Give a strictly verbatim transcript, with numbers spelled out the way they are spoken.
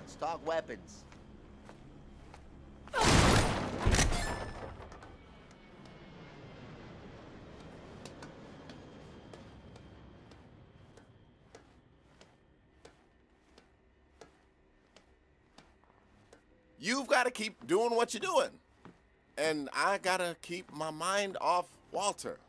Let's talk weapons. You've got to keep doing what you're doing. And I got to keep my mind off Walter.